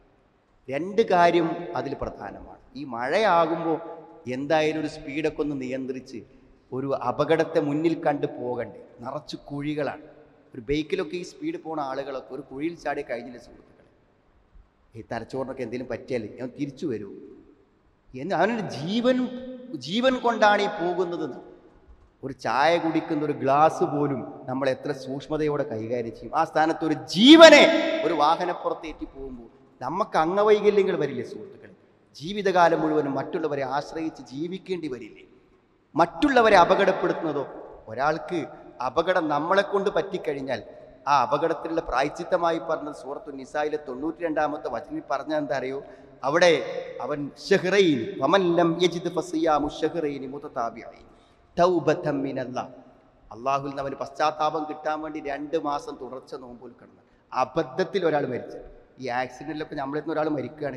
2 കാര്യം അതിൽ പ്രധാനമാണ്. ഈ മഴയാകുമ്പോൾ എന്തായാലും ഒരു സ്പീഡൊക്കെ ഒന്ന് നിയന്ത്രിച്ച് ഒരു അപകടത്തെ മുന്നിൽ കണ്ട് പോകണ്ടേ? നിറച്ച് കുഴികളാണ്. ഒരു ബൈക്കിലൊക്കെ ഈ സ്പീഡ് പോകുന്ന ആളുകളൊക്കെ ഒരു കുഴിയിൽ ചാടി കഴിഞ്ഞില്ല സുഹൃത്തുക്കളെ. ഈ തലച്ചോറിനൊക്കെ എന്തെങ്കിലും പറ്റിയാലേ അവൻ തിരിച്ചു വരൂ എന്ന്, അവനൊരു ജീവൻ കൊണ്ടാണ് ഈ പോകുന്നത്. ഒരു ചായ കുടിക്കുന്ന ഒരു ഗ്ലാസ് പോലും നമ്മൾ എത്ര സൂക്ഷ്മതയോടെ കൈകാര്യം ചെയ്യും. ആ സ്ഥാനത്ത് ഒരു ജീവനെ ഒരു വാഹനപ്പുറത്തേറ്റി പോകുമ്പോൾ നമുക്ക് അംഗവൈകല്യങ്ങൾ വരില്ലേ സുഹൃത്തുക്കളെ? ജീവിതകാലം മുഴുവനും മറ്റുള്ളവരെ ആശ്രയിച്ച് ജീവിക്കേണ്ടി വരില്ലേ? മറ്റുള്ളവരെ അപകടപ്പെടുത്തുന്നതോ? ഒരാൾക്ക് അപകടം നമ്മളെ കൊണ്ട് പറ്റിക്കഴിഞ്ഞാൽ ആ അപകടത്തിലുള്ള പ്രായശ്ചിത്തമായി പറഞ്ഞത് സൂറത്തു നിസായിലെ 92-ാമത്തെ വചനത്തിൽ പറഞ്ഞ എന്താ അറിയോ? അവിടെ അവൻ ശഹ്റൈൻ വമൻ ലം യജിദ് ഫസിയാമു ശഹ്റൈൻ മുതതാബിഈൻ തൗബതൻ മിനല്ലാഹ്, അല്ലാഹുവിൽ നിന്ന് അവന് പശ്ചാത്താപം കിട്ടാൻ വേണ്ടി 2 മാസം തുടർച്ച നോമ്പ് കിടന്നു. അബദ്ധത്തിൽ ഒരാൾ മരിച്ചു. ഈ ആക്സിഡൻറ്റിലൊക്കെ നമ്മളിൽ നിന്ന് ഒരാൾ മരിക്കുകയാണെങ്കിൽ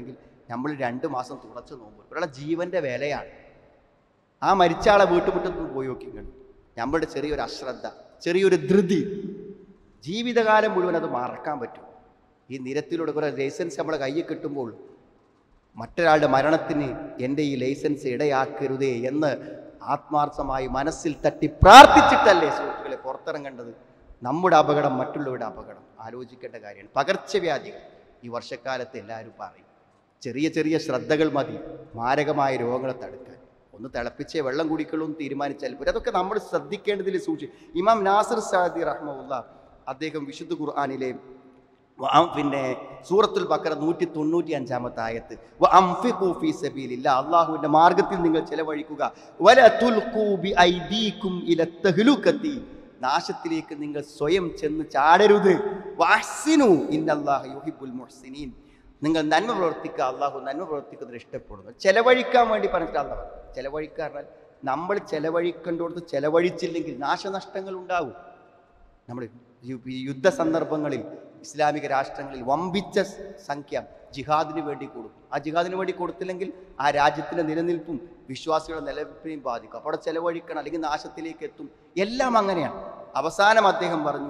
നമ്മൾ 2 മാസം തുടച്ച് നോമ്പ്. ഒരാളെ ജീവൻ്റെ വിലയാണ്. ആ മരിച്ച ആളെ വീട്ടുമുറ്റത്ത് പോയി നോക്കിങ്ങൾ. നമ്മളുടെ ചെറിയൊരു അശ്രദ്ധ, ചെറിയൊരു ധൃതി, ജീവിതകാലം മുഴുവൻ അത് മറക്കാൻ പറ്റും. ഈ നിരത്തിലൂടെ കുറേ ലൈസൻസ് നമ്മളെ കയ്യിൽ കിട്ടുമ്പോൾ മറ്റൊരാളുടെ മരണത്തിന് എൻ്റെ ഈ ലൈസൻസ് ഇടയാക്കരുതേ എന്ന് ആത്മാർത്ഥമായി മനസ്സിൽ തട്ടി പ്രാർത്ഥിച്ചിട്ടല്ലേ സുഹൃത്തുക്കളെ പുറത്തിറങ്ങേണ്ടത്? നമ്മുടെ അപകടം മറ്റുള്ളവരുടെ അപകടം ആലോചിക്കേണ്ട കാര്യമാണ്. പകർച്ചവ്യാധികൾ ഈ വർഷക്കാലത്ത് എല്ലാവരും പറയും. ചെറിയ ചെറിയ ശ്രദ്ധകൾ മതി മാരകമായ രോഗങ്ങളെ തടുക്കാൻ. ഒന്ന് തിളപ്പിച്ചേ വെള്ളം കുടിക്കുള്ളൂ എന്ന് തീരുമാനിച്ചാൽ പോലും അതൊക്കെ നമ്മൾ ശ്രദ്ധിക്കേണ്ടതിൽ സൂക്ഷിച്ചു. ഇമാം നാസിർ സഅദി റഹ്മഹുല്ലാ അദ്ദേഹം വിശുദ്ധ ഖുർആനിലെ സൂറത്തുൽ ബഖറ 195 ആയത്ത് വഅൻഫിഖൂ ഫീ സബീലില്ലാഹ്, അല്ലാഹുവിന്റെ മാർഗ്ഗത്തിൽ നിങ്ങൾ ചെലവഴിക്കുക, വലാ തുൽഖൂ ബിഐദീകും ഇല തഹ്ലുകതി, നാശത്തിലേക്ക് നിങ്ങൾ സ്വയം ചെന്ന് ചാടരുത്, വഅഹ്സിനൂ ഇന്നല്ലാഹ യുഹിബ്ബുൽ മുഹ്സിനീൻ, നിങ്ങൾ നന്മ പ്രവർത്തിക്കുക, അള്ളാഹു നന്മ പ്രവർത്തിക്കുന്നത് ഇഷ്ടപ്പെടുന്നു. ചെലവഴിക്കാൻ വേണ്ടി പറഞ്ഞിട്ട് അള്ളാഹ് ചെലവഴിക്കുക പറഞ്ഞാൽ നമ്മൾ ചെലവഴിക്കേണ്ടടുത്ത് ചെലവഴിച്ചില്ലെങ്കിൽ നാശനഷ്ടങ്ങൾ ഉണ്ടാവും. നമ്മൾ യുദ്ധ സന്ദർഭങ്ങളിൽ ഇസ്ലാമിക രാഷ്ട്രങ്ങളിൽ വമ്പിച്ച സംഖ്യ ജിഹാദിന് വേണ്ടി കൊടുക്കും. ആ ജിഹാദിന് വേണ്ടി കൊടുത്തില്ലെങ്കിൽ ആ രാജ്യത്തിൻ്റെ നിലനിൽപ്പും വിശ്വാസികളുടെ നിലനിൽപ്പിനെയും ബാധിക്കും. അപ്പോൾ അവിടെ ചെലവഴിക്കണം, അല്ലെങ്കിൽ നാശത്തിലേക്ക് എത്തും. എല്ലാം അങ്ങനെയാണ്. അവസാനം അദ്ദേഹം പറഞ്ഞു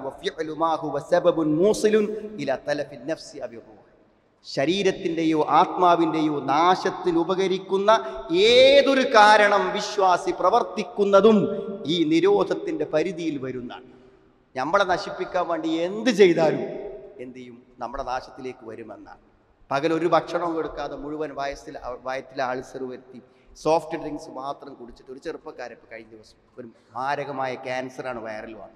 ശരീരത്തിൻ്റെയോ ആത്മാവിൻ്റെയോ നാശത്തിന് ഉപകരിക്കുന്ന ഏതൊരു കാരണം വിശ്വാസി പ്രവർത്തിക്കുന്നതും ഈ നിരോധത്തിൻ്റെ പരിധിയിൽ വരുന്നതാണ്. നമ്മളെ നശിപ്പിക്കാൻ വേണ്ടി എന്ത് ചെയ്താലും എന്ത് ചെയ്യും? നമ്മുടെ നാശത്തിലേക്ക് വരുമെന്നാണ്. പകലൊരു ഭക്ഷണവും കൊടുക്കാതെ മുഴുവൻ വയറ്റിലെ ആൾസർ വരുത്തി സോഫ്റ്റ് ഡ്രിങ്ക്സ് മാത്രം കുടിച്ചിട്ട് ഒരു ചെറുപ്പക്കാരൻ ഇപ്പോൾ കഴിഞ്ഞ ദിവസം ഒരു മാരകമായ ക്യാൻസറാണ് വൈറൽ വന്നത്.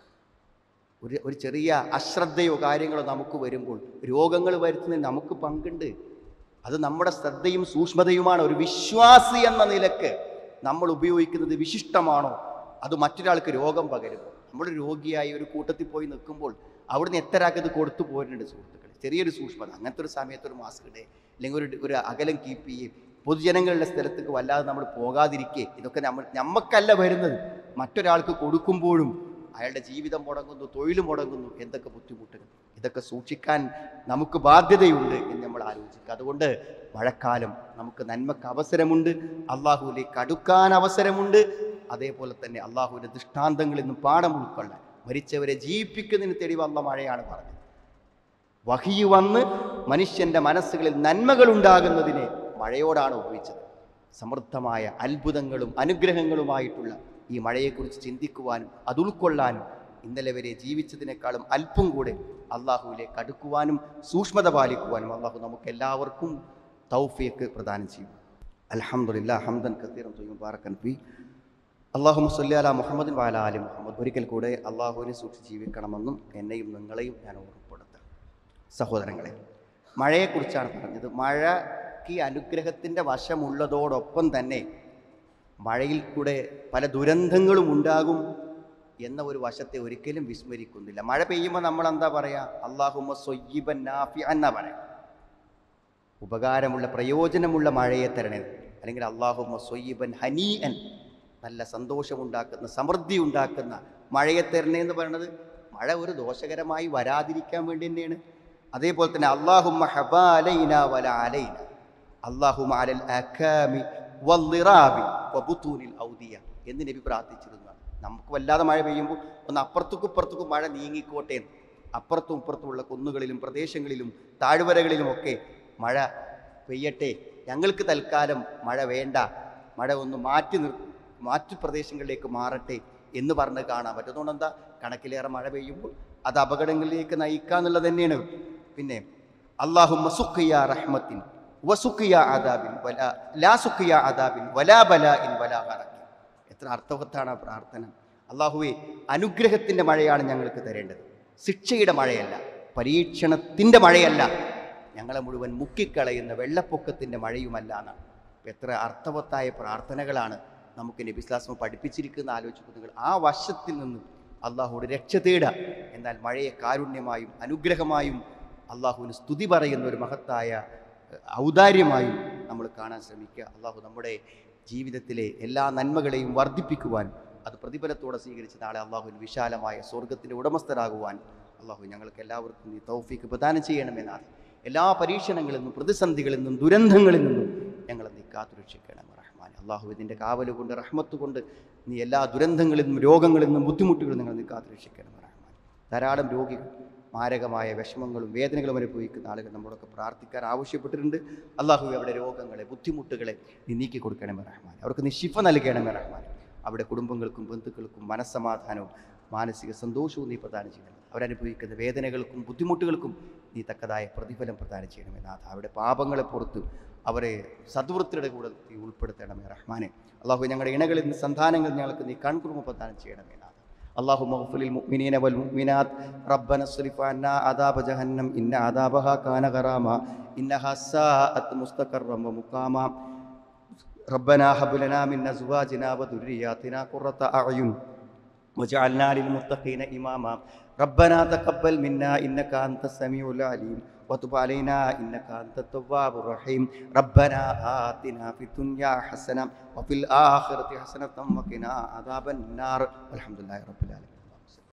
ഒരു ചെറിയ അശ്രദ്ധയോ കാര്യങ്ങളോ നമുക്ക് വരുമ്പോൾ രോഗങ്ങൾ വരുത്തുന്നതിന് നമുക്ക് പങ്കുണ്ട്. അത് നമ്മുടെ ശ്രദ്ധയും സൂക്ഷ്മതയുമാണ്. ഒരു വിശ്വാസി എന്ന നിലക്ക് നമ്മൾ ഉപയോഗിക്കുന്നത് വിശിഷ്ടമാണോ, അത് മറ്റൊരാൾക്ക് രോഗം പകരുമോ? നമ്മൾ രോഗിയായി ഒരു കൂട്ടത്തിൽ പോയി നിൽക്കുമ്പോൾ അവിടുന്ന് എത്രയാക്കത് കൊടുത്തു പോരുന്നുണ്ട് സുഹൃത്തുക്കളെ. ചെറിയൊരു സൂക്ഷ്മത, അങ്ങനത്തെ ഒരു സമയത്ത് ഒരു മാസ്ക് ഇടേ, അല്ലെങ്കിൽ ഒരു അകലം കീപ്പ് ചെയ്യേ, പൊതുജനങ്ങളുടെ സ്ഥലത്തേക്ക് വല്ലാതെ നമ്മൾ പോകാതിരിക്കേ. ഇതൊക്കെ നമ്മക്കല്ല വരുന്നത്, മറ്റൊരാൾക്ക് കൊടുക്കുമ്പോഴും അയാളുടെ ജീവിതം മുടങ്ങുന്നു, തൊഴിൽ മുടങ്ങുന്നു, എന്തൊക്കെ ബുദ്ധിമുട്ടുകൾ. ഇതൊക്കെ സൂക്ഷിക്കാൻ നമുക്ക് ബാധ്യതയുണ്ട് എന്ന് നമ്മൾ ആലോചിക്കുക. അതുകൊണ്ട് മഴക്കാലം നമുക്ക് നന്മക്ക് അവസരമുണ്ട്, അള്ളാഹുവിലേക്ക് അടുക്കാൻ അവസരമുണ്ട്. അതേപോലെ തന്നെ അള്ളാഹുവിൻ്റെ ദൃഷ്ടാന്തങ്ങളിൽ നിന്നും പാഠം ഉൾക്കൊള്ളാൻ, മരിച്ചവരെ ജീവിപ്പിക്കുന്നതിന് തെളിവ് അള്ളാഹ് മഴയാണ് പറഞ്ഞത്. വഹി വന്ന് മനുഷ്യൻ്റെ മനസ്സുകളിൽ നന്മകൾ ഉണ്ടാകുന്നതിനെ മഴയോടാണ് ഉപയോഗിച്ചത്. സമൃദ്ധമായ അത്ഭുതങ്ങളും അനുഗ്രഹങ്ങളുമായിട്ടുള്ള ഈ മഴയെക്കുറിച്ച് ചിന്തിക്കുവാനും അത് ഉൾക്കൊള്ളാനും ഇന്നലെ വരെ ജീവിച്ചതിനേക്കാളും അല്പം കൂടെ അള്ളാഹുവിലേക്ക് അടുക്കുവാനും സൂക്ഷ്മത പാലിക്കുവാനും അള്ളാഹു നമുക്ക് എല്ലാവർക്കും തൗഫീഖ് പ്രദാനം ചെയ്യും. അൽഹംദുലില്ലാഹ് ഹംദൻ കസീറൻ ത്വയ്യിബൻ മുബാറകൻ ഫീ. അല്ലാഹുമ്മ സ്വല്ലി അലാ മുഹമ്മദിൻ വഅലാ ആലി മുഹമ്മദ്. ഒരിക്കൽ കൂടെ അള്ളാഹുവിനെ സൂക്ഷിച്ച് ജീവിക്കണമെന്നും എന്നെയും നിങ്ങളെയും ഞാൻ ഓർമ്മപ്പെടുത്താം. സഹോദരങ്ങളെ, മഴയെക്കുറിച്ചാണ് പറഞ്ഞത്. മഴയ്ക്ക് അനുഗ്രഹത്തിൻ്റെ വശമുള്ളതോടൊപ്പം തന്നെ മഴയിൽ കൂടെ പല ദുരന്തങ്ങളും ഉണ്ടാകും എന്ന ഒരു വശത്തെ ഒരിക്കലും വിസ്മരിക്കുന്നില്ല. മഴ പെയ്യുമ്പോൾ നമ്മൾ എന്താ പറയുക? അല്ലാഹുമ്മ സ്വയ്യിബൻ നാഫിഅൻ എന്നാ പറയാം. ഉപകാരമുള്ള പ്രയോജനമുള്ള മഴയെ തരണേ. അല്ലെങ്കിൽ അല്ലാഹുമ്മ സ്വയ്യിബൻ ഹനീഅൻ, നല്ല സന്തോഷമുണ്ടാക്കുന്ന സമൃദ്ധി ഉണ്ടാക്കുന്ന മഴയെ തരണേ എന്ന് പറയുന്നത് മഴ ഒരു ദോഷകരമായി വരാതിരിക്കാൻ വേണ്ടി തന്നെയാണ്. അതേപോലെ തന്നെ അല്ലാഹുമ്മ ഹബാലൈനാ വല അലൈന, അല്ലാഹുമ്മ അലൽ അകാമി വല്ലിറാബി വബുതൂനിൽ ഔദിയ എന്ന് നബി പ്രാർത്ഥിച്ചിരുന്നു. നമുക്ക് വല്ലാതെ മഴ പെയ്യുമ്പോൾ ഒന്ന് അപ്പുറത്തേക്കും ഇപ്പുറത്തേക്കും മഴ നീങ്ങിക്കോട്ടെ, അപ്പുറത്തും ഇപ്പുറത്തുമുള്ള കുന്നുകളിലും പ്രദേശങ്ങളിലും താഴ്വരകളിലുമൊക്കെ മഴ പെയ്യട്ടെ, ഞങ്ങൾക്ക് തൽക്കാലം മഴ വേണ്ട, മഴ ഒന്ന് മാറ്റി പ്രദേശങ്ങളിലേക്ക് മാറട്ടെ എന്ന് പറഞ്ഞ് കാണാൻ പറ്റും. അതുകൊണ്ട് എന്താ, കണക്കിലേറെ മഴ പെയ്യുമ്പോൾ അത് അപകടങ്ങളിലേക്ക് നയിക്കാന്നുള്ളത് തന്നെയാണ്. പിന്നെ അല്ലാഹുമ്മ സുഖിയ റഹ്മത്തിൻ വസുഖിയ അദാബിൻ ലാ സുഖിയ അദാബിൻ വലാ ബലാഇൻ വലാ ഗറഖ്. എത്ര അർത്ഥവത്താണ് ആ പ്രാർത്ഥന. അല്ലാഹുവേ, അനുഗ്രഹത്തിൻ്റെ മഴയാണ് ഞങ്ങൾക്ക് തരേണ്ടത്, ശിക്ഷയുടെ മഴയല്ല, പരീക്ഷണത്തിൻ്റെ മഴയല്ല, ഞങ്ങളെ മുഴുവൻ മുക്കിക്കളയുന്ന വെള്ളപ്പൊക്കത്തിൻ്റെ മഴയുമല്ല എന്നാണ്. എത്ര അർത്ഥവത്തായ പ്രാർത്ഥനകളാണ് നമുക്ക് നബി സ്വല്ലല്ലാഹു അലൈഹി വസല്ലം പഠിപ്പിച്ചിരിക്കുന്ന ആലോചിക്കുന്നത്. ആ വശത്തിൽ നിന്ന് അള്ളാഹുവോട് രക്ഷ തേടുക. എന്നാൽ മഴയെ കാരുണ്യമായും അനുഗ്രഹമായും അള്ളാഹുവിന് സ്തുതി പറയുന്ന ഒരു മഹത്തായ ഔദാര്യമായും നമ്മൾ കാണാൻ ശ്രമിക്കുക. അള്ളാഹു നമ്മുടെ ജീവിതത്തിലെ എല്ലാ നന്മകളെയും വർദ്ധിപ്പിക്കുവാനും അത് പ്രതിഫലത്തോടെ സ്വീകരിച്ച് നാളെ അള്ളാഹുവിന് വിശാലമായ സ്വർഗത്തിൻ്റെ ഉടമസ്ഥരാകുവാൻ അള്ളാഹു ഞങ്ങൾക്ക് എല്ലാവർക്കും ഈ തൗഫീഖ് പ്രദാനം ചെയ്യണമെന്നാണ് എല്ലാ പരീക്ഷണങ്ങളിൽ നിന്നും പ്രതിസന്ധികളിൽ നിന്നും ദുരന്തങ്ങളിൽ നിന്നും ഞങ്ങളെ നീ കാത്തുരക്ഷിക്കണം റഹ്മാൻ. അള്ളാഹു ഇതിൻ്റെ കാവൽ കൊണ്ട് റഹ്മത്ത് കൊണ്ട് നീ എല്ലാ ദുരന്തങ്ങളിൽ നിന്നും രോഗങ്ങളിൽ നിന്നും ബുദ്ധിമുട്ടുകളിൽ നിങ്ങൾ നീ കാത്തുരക്ഷിക്കണം റഹ്മാൻ. ധാരാളം രോഗികൾ മാരകമായ വിഷമങ്ങളും വേദനകളും അനുഭവിക്കുന്ന ആളുകൾ നമ്മളൊക്കെ പ്രാർത്ഥിക്കാൻ ആവശ്യപ്പെട്ടിട്ടുണ്ട്. അള്ളാഹു അവരുടെ രോഗങ്ങളെ ബുദ്ധിമുട്ടുകളെ നീ നീക്കി കൊടുക്കണമേ റഹ്മാൻ. അവർക്ക് നീ ശിഫ നൽകണമേ റഹ്മാൻ. അവിടെ കുടുംബങ്ങൾക്കും ബന്ധുക്കൾക്കും മനസ്സമാധാനവും മാനസിക സന്തോഷവും നീ പ്രദാനം ചെയ്യണം. അവരനുഭവിക്കുന്ന വേദനകൾക്കും ബുദ്ധിമുട്ടുകൾക്കും നീ തക്കതായ പ്രതിഫലം പ്രദാനം ചെയ്യണമേ നാഥ. അവരുടെ പാപങ്ങളെ പുറത്ത് അവരെ സദ്വൃത്തിയുടെ കൂടെ നീ ഉൾപ്പെടുത്തണമേ റഹ്മാനെ. അള്ളാഹു ഞങ്ങളുടെ ഇണകളിൽ നിന്ന് സന്താനങ്ങൾ ഞങ്ങൾക്ക് നീ കൺകുറുമ പ്രദാനം ചെയ്യണമേ നാഥ. اللهم اغفر للمؤمنين والمؤمنات ربنا اصرف عنا عذاب جهنم إن عذابها كان غراما إنها ساءت مستقرا ومقاما ربنا هب لنا من أزواجنا وذرياتنا قرة أعين واجعلنا للمتقين إماما ربنا تقبل منا إنك أنت السميع العليم وتب علينا إنك أنت التواب الرحيم ربنا آتنا في الدنيا حسنة وفي الآخرة حسنة وقنا عذاب النار والحمد لله رب العالمين.